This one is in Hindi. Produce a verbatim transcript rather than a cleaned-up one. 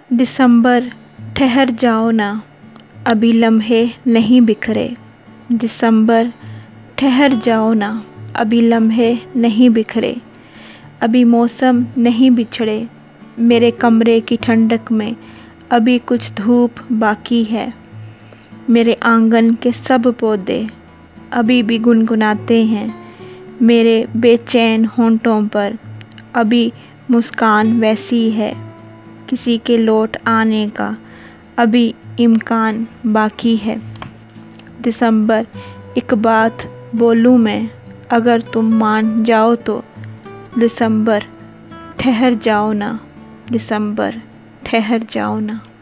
दिसंबर ठहर जाओ ना, अभी लम्हे नहीं बिखरे। दिसंबर ठहर जाओ ना, अभी लम्हे नहीं बिखरे। अभी मौसम नहीं बिछड़े, मेरे कमरे की ठंडक में अभी कुछ धूप बाकी है। मेरे आंगन के सब पौधे अभी भी गुनगुनाते हैं। मेरे बेचैन होंठों पर अभी मुस्कान वैसी है। किसी के लौट आने का अभी इम्कान बाकी है। दिसंबर एक बात बोलूँ मैं, अगर तुम मान जाओ तो। दिसंबर ठहर जाओ ना, दिसंबर ठहर जाओ ना।